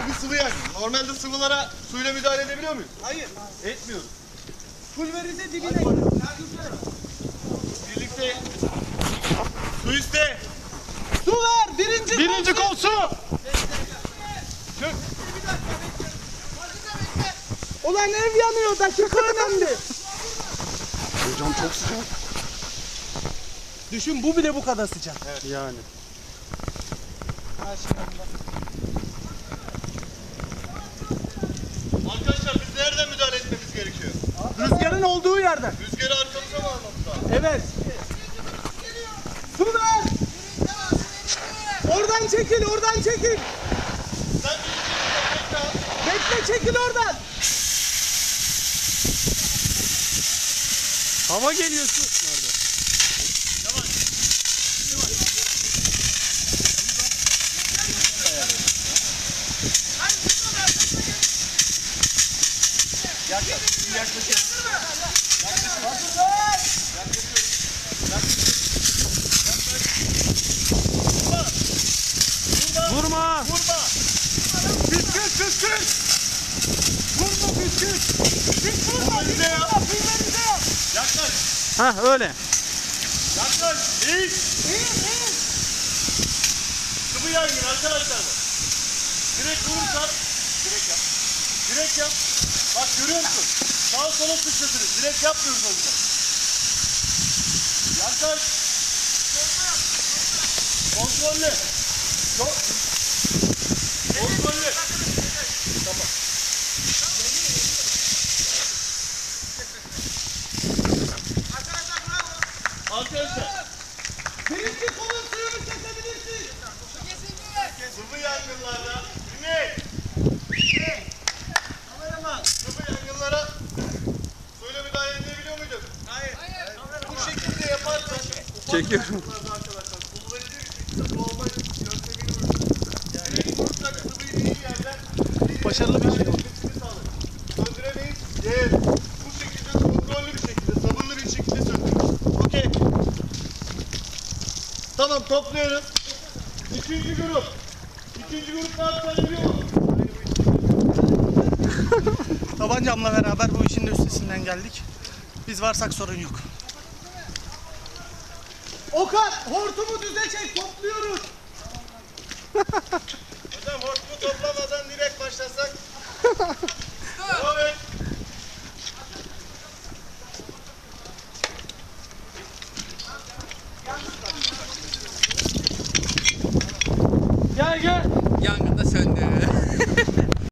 Bu bir sıvı yangın. Normalde sıvılara suyla müdahale edebiliyor muyuz? Hayır. Etmiyoruz. Pulverize dibine gir. Birlikte su iste. Su ver. Birinci Kol su. Çık. Ulan ev yanıyor. Dakika önemli. Hocam çok sıcak. Düşün bu bile bu kadar sıcak. Evet. Yani. Arkadaşlar biz nereden müdahale etmemiz gerekiyor? Rüzgarın olduğu yerden. Rüzgarı arkamıza mı almamız lazım? Evet. Su ver. Oradan çekil, oradan çekil. Sen bir al. Bekle, çekil oradan. Hava geliyor su. Nerede? Vurma. Püskür. Vurma püskür. Hiç vurma, Pulverize yap. pulverize yap. Yaklaş. Ha öyle. Yaklaş. İyi. İyi. Sıvı yangın arkadaşlar bu. Direkt vurursan. Direkt yap. Bak görüyor musun? Sağa sola sıçratırız. Direkt yapmıyoruz o yüzden. Yaklaş. Kontrollü. Kontrollü. Tamam. Arkadaşlar. Birinci kolun suyunu kesebilirsin. Sıvı yangınlarda dinleyin. Sıvı yangınlara suyla müdahale edebiliyor muyduk? Hayır. Bu şekilde yaparsan Çekiyorum. arkadaşlar kullanıcı bir şekilde soğuma yöntemini uygulayın. Direkt vurursak sıvıyı bir yerden Başarılı bir şey oldu. geçmesini sağlayın. Söndüremeyiz. Değil. Bu şekilde kontrollü bir şekilde, sabırlı bir şekilde söndürürüz. Okey. Tamam topluyoruz. İkinci grup. İkinci grup ne yapacağını biliyor musun? Tabancamla beraber bu işin de üstesinden geldik. Biz varsak sorun yok. Okan, hortumu düze çek, topluyoruz. Hocam hortumu toplamadan direkt başlasak.